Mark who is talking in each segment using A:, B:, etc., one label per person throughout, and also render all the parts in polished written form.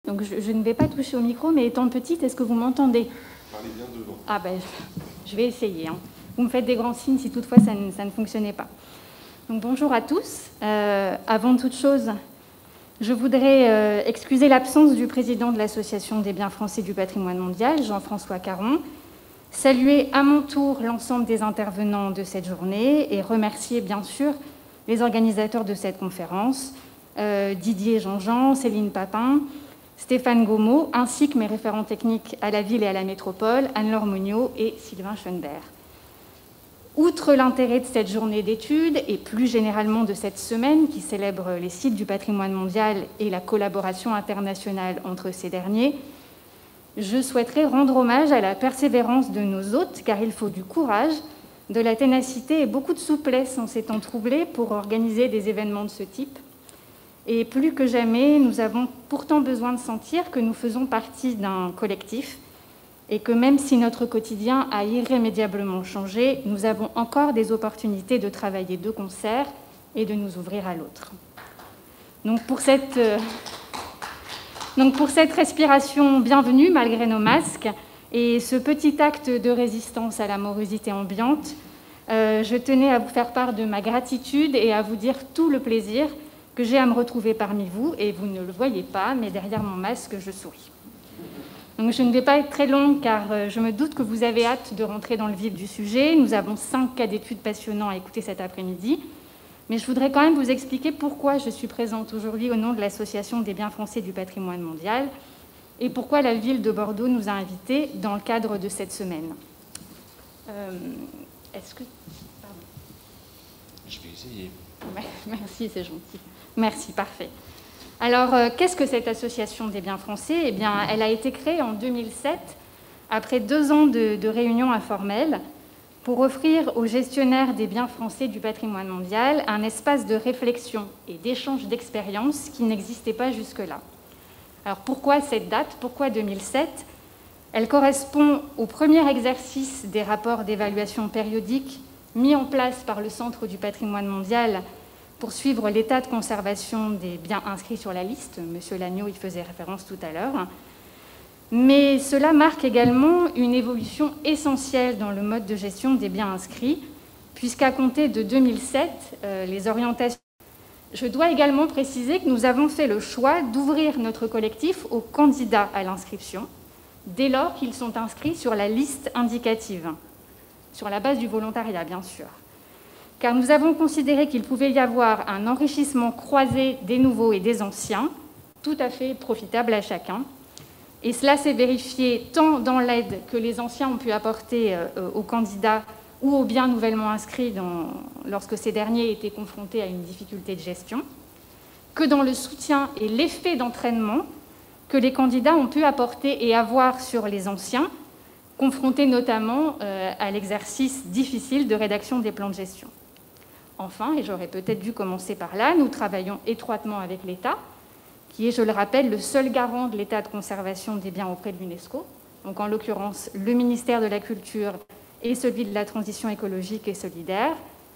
A: Donc je ne vais pas toucher au micro, mais étant petite, est-ce que vous m'entendez?
B: Parlez bien devant.
A: Ah ben, je vais essayer. Hein. Vous me faites des grands signes si toutefois ça ne fonctionnait pas. Donc bonjour à tous. Avant toute chose, je voudrais excuser l'absence du président de l'Association des biens français du patrimoine mondial, Jean-François Caron, saluer à mon tour l'ensemble des intervenants de cette journée et remercier bien sûr les organisateurs de cette conférence, Didier Jean-Jean, Céline Papin, Stéphane Gaumont, ainsi que mes référents techniques à la ville et à la métropole, Anne-Laure Monniot et Sylvain Schoenberg. Outre l'intérêt de cette journée d'études et plus généralement de cette semaine qui célèbre les sites du patrimoine mondial et la collaboration internationale entre ces derniers, je souhaiterais rendre hommage à la persévérance de nos hôtes, car il faut du courage, de la ténacité et beaucoup de souplesse en ces temps troublés pour organiser des événements de ce type. Et plus que jamais, nous avons pourtant besoin de sentir que nous faisons partie d'un collectif et que même si notre quotidien a irrémédiablement changé, nous avons encore des opportunités de travailler de concert et de nous ouvrir à l'autre. Donc pour cette respiration bienvenue malgré nos masques et ce petit acte de résistance à la morosité ambiante, je tenais à vous faire part de ma gratitude et à vous dire tout le plaisir que j'ai à me retrouver parmi vous, et vous ne le voyez pas, mais derrière mon masque, je souris. Donc je ne vais pas être très longue, car je me doute que vous avez hâte de rentrer dans le vif du sujet. Nous avons 5 cas d'études passionnants à écouter cet après-midi, mais je voudrais quand même vous expliquer pourquoi je suis présente aujourd'hui au nom de l'Association des biens français du patrimoine mondial, et pourquoi la ville de Bordeaux nous a invités dans le cadre de cette semaine. Est-ce que... Pardon.
B: Je vais essayer.
A: Merci, c'est gentil. Merci, parfait. Alors, qu'est-ce que cette Association des biens français? Eh bien, elle a été créée en 2007, après 2 ans de réunions informelles, pour offrir aux gestionnaires des biens français du patrimoine mondial un espace de réflexion et d'échange d'expériences qui n'existait pas jusque-là. Alors, pourquoi cette date? Pourquoi 2007? Elle correspond au premier exercice des rapports d'évaluation périodique mis en place par le Centre du patrimoine mondial pour suivre l'état de conservation des biens inscrits sur la liste. Monsieur Lagneau y faisait référence tout à l'heure. Mais cela marque également une évolution essentielle dans le mode de gestion des biens inscrits, puisqu'à compter de 2007, les orientations... Je dois également préciser que nous avons fait le choix d'ouvrir notre collectif aux candidats à l'inscription, dès lors qu'ils sont inscrits sur la liste indicative, sur la base du volontariat, bien sûr. Car nous avons considéré qu'il pouvait y avoir un enrichissement croisé des nouveaux et des anciens, tout à fait profitable à chacun. Et cela s'est vérifié tant dans l'aide que les anciens ont pu apporter aux candidats ou aux biens nouvellement inscrits lorsque ces derniers étaient confrontés à une difficulté de gestion, que dans le soutien et l'effet d'entraînement que les candidats ont pu apporter et avoir sur les anciens, confrontés notamment à l'exercice difficile de rédaction des plans de gestion. Enfin, et j'aurais peut-être dû commencer par là, nous travaillons étroitement avec l'État, qui est, je le rappelle, le seul garant de l'état de conservation des biens auprès de l'UNESCO, donc en l'occurrence le ministère de la Culture et celui de la Transition écologique et solidaire,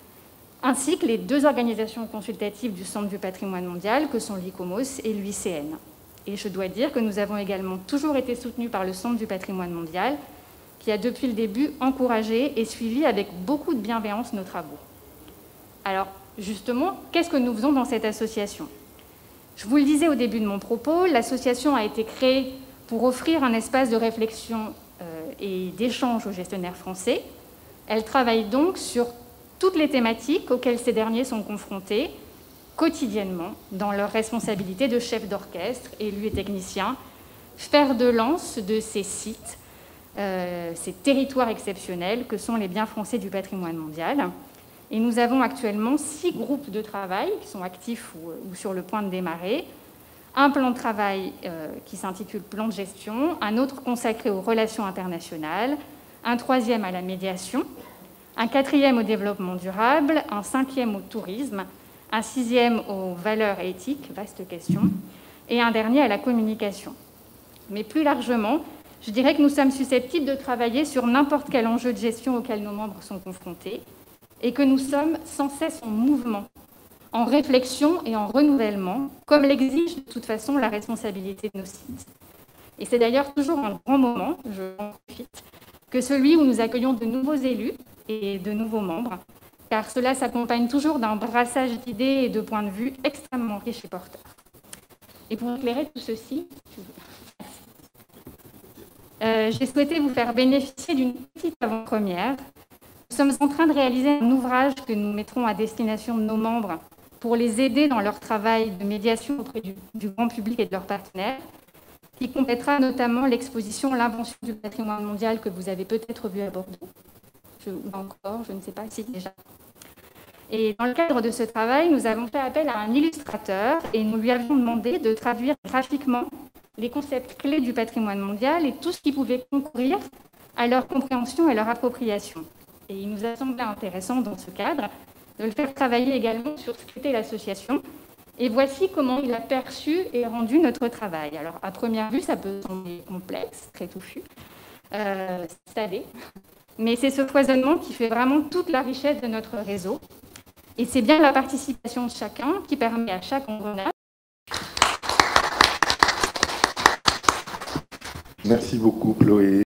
A: ainsi que les 2 organisations consultatives du Centre du patrimoine mondial, que sont l'ICOMOS et l'UICN. Et je dois dire que nous avons également toujours été soutenus par le Centre du patrimoine mondial, qui a depuis le début encouragé et suivi avec beaucoup de bienveillance nos travaux. Alors, justement, qu'est-ce que nous faisons dans cette association? Je vous le disais au début de mon propos, l'association a été créée pour offrir un espace de réflexion et d'échange aux gestionnaires français. Elle travaille donc sur toutes les thématiques auxquelles ces derniers sont confrontés quotidiennement dans leur responsabilité de chef d'orchestre, élus et techniciens, fer de lance de ces sites, ces territoires exceptionnels que sont les biens français du patrimoine mondial. Et nous avons actuellement 6 groupes de travail qui sont actifs ou sur le point de démarrer. Un plan de travail qui s'intitule Plan de gestion, un autre consacré aux relations internationales, un 3e à la médiation, un 4e au développement durable, un 5e au tourisme, un 6e aux valeurs éthiques, vaste question, et un dernier à la communication. Mais plus largement, je dirais que nous sommes susceptibles de travailler sur n'importe quel enjeu de gestion auquel nos membres sont confrontés, et que nous sommes sans cesse en mouvement en réflexion et en renouvellement, comme l'exige de toute façon la responsabilité de nos sites. Et c'est d'ailleurs toujours un grand moment, je en profite, que celui où nous accueillons de nouveaux élus et de nouveaux membres, car cela s'accompagne toujours d'un brassage d'idées et de points de vue extrêmement riches et porteurs. Et pour éclairer tout ceci, j'ai souhaité vous faire bénéficier d'une petite avant-première. Nous sommes en train de réaliser un ouvrage que nous mettrons à destination de nos membres pour les aider dans leur travail de médiation auprès du grand public et de leurs partenaires, qui complétera notamment l'exposition L'invention du patrimoine mondial que vous avez peut-être vue à Bordeaux. Je ne sais pas si déjà. Et dans le cadre de ce travail, nous avons fait appel à un illustrateur et nous lui avions demandé de traduire graphiquement les concepts clés du patrimoine mondial et tout ce qui pouvait concourir à leur compréhension et leur appropriation. Et il nous a semblé intéressant dans ce cadre de le faire travailler également sur ce qu'était l'association. Et voici comment il a perçu et rendu notre travail. Alors, à première vue, ça peut sembler complexe, très touffu, salé, mais c'est ce foisonnement qui fait vraiment toute la richesse de notre réseau. Et c'est bien la participation de chacun qui permet à chaque engrenage.
C: Merci beaucoup, Chloé.